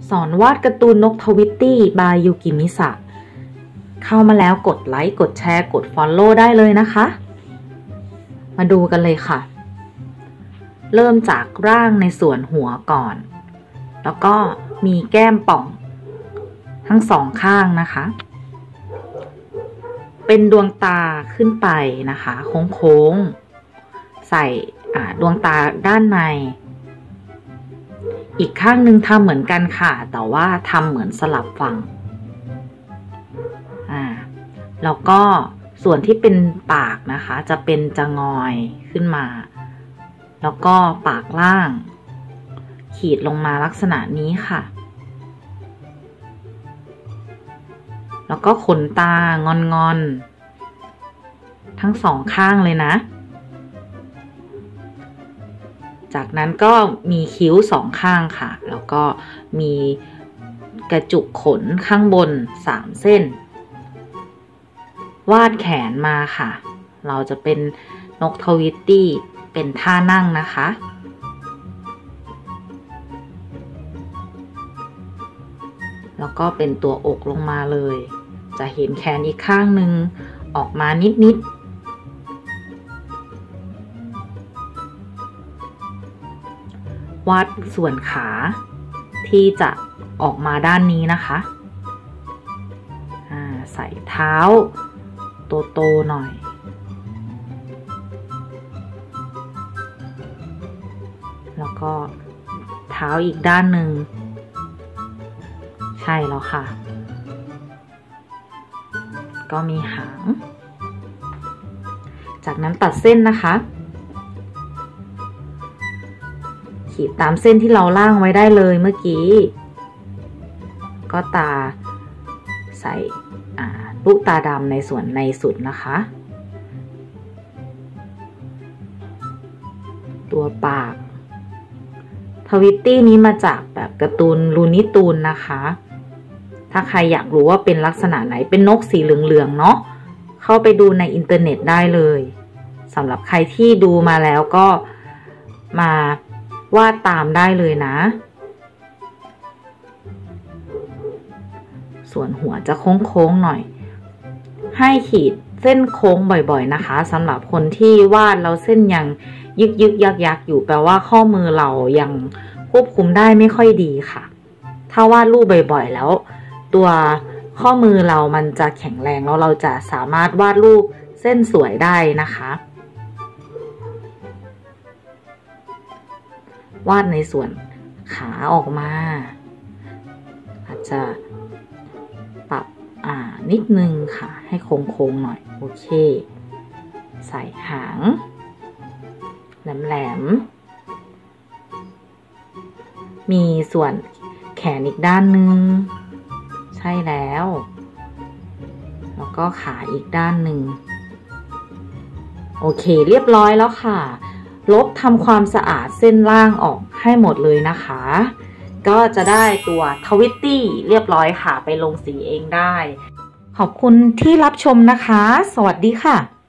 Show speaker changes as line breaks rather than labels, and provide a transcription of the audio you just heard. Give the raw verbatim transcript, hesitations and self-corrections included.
สอนวาดการ์ตูนนกทวิตตี้บายยูกิมิสะเข้ามาแล้วกดไลค์กดแชร์กด Follow ได้เลยนะคะมาดูกันเลยค่ะเริ่มจากร่างในส่วนหัวก่อนแล้วก็มีแก้มป่องทั้งสองข้างนะคะเป็นดวงตาขึ้นไปนะคะโค้งๆใส่ดวงตาด้านในอีกข้างหนึ่งทำเหมือนกันค่ะแต่ว่าทำเหมือนสลับฝั่งอ่าแล้วก็ส่วนที่เป็นปากนะคะจะเป็นจะงอยขึ้นมาแล้วก็ปากล่างขีดลงมาลักษณะนี้ค่ะแล้วก็ขนตางอนๆทั้งสองข้างเลยนะจากนั้นก็มีคิ้วสองข้างค่ะแล้วก็มีกระจุกขนข้างบนสามเส้นวาดแขนมาค่ะเราจะเป็นนกทวิตตี้เป็นท่านั่งนะคะแล้วก็เป็นตัวอกลงมาเลยจะเห็นแขนอีกข้างหนึ่งออกมานิดๆวาดส่วนขาที่จะออกมาด้านนี้นะคะใส่เท้าโตๆหน่อยแล้วก็เท้าอีกด้านหนึ่งใช่แล้วค่ะก็มีหางจากนั้นตัดเส้นนะคะขีดตามเส้นที่เราล่างไว้ได้เลยเมื่อกี้ก็ตาใส่ลูกตาดำในส่วนในสุดนะคะตัวปากทวิตตี้นี้มาจากแบบการ์ตูนลูนิตูนนะคะถ้าใครอยากรู้ว่าเป็นลักษณะไหนเป็นนกสีเหลืองๆเนาะเข้าไปดูในอินเทอร์เน็ตได้เลยสำหรับใครที่ดูมาแล้วก็มาวาดตามได้เลยนะส่วนหัวจะโค้งๆหน่อยให้ขีดเส้นโค้งบ่อยๆนะคะสำหรับคนที่วาดแล้วเส้นยังยึกยึกยักยักอยู่แปลว่าข้อมือเรายังควบคุมได้ไม่ค่อยดีค่ะถ้าวาดรูปบ่อยๆแล้วตัวข้อมือเรามันจะแข็งแรงแล้วเราจะสามารถวาดรูปเส้นสวยได้นะคะวาดในส่วนขาออกมาอาจจะปรับอ่านิดนึงค่ะให้โค้งๆหน่อยโอเคใส่หางแหลมๆมีส่วนแขนอีกด้านนึงใช่แล้วแล้วก็ขาอีกด้านหนึ่งโอเคเรียบร้อยแล้วค่ะลบทำความสะอาดเส้นล่างออกให้หมดเลยนะคะก็จะได้ตัวทวิตตี้เรียบร้อยค่ะไปลงสีเองได้ขอบคุณที่รับชมนะคะสวัสดีค่ะ